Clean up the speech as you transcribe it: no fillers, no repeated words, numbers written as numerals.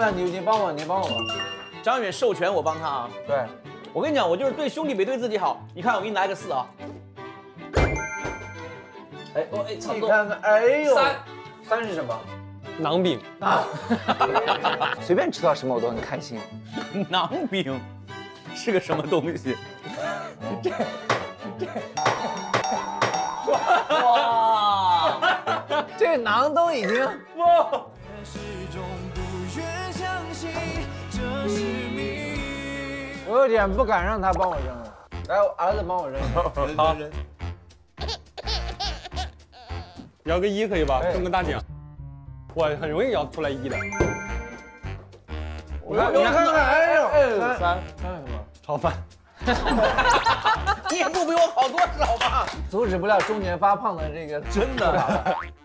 那你帮我吧。 张远授权我帮他啊。 对， 我跟你讲，我就是对兄弟比对自己好。你看，我给你来个4啊。哎，差不多。 你看看，哎呦 3是什么？ 馕饼啊，随便吃到什么我都很开心。 馕饼是个什么东西？ 哇，这馕都已经哇！ 我有点不敢让他帮我扔了。来，儿子帮我扔。 好，摇个1可以吧？中个大奖。我很容易摇出来1的。 你看看，哎呦，3什么？ 炒饭。 你也不比我好多少吧？ 阻止不了中年发胖的这个， 真的。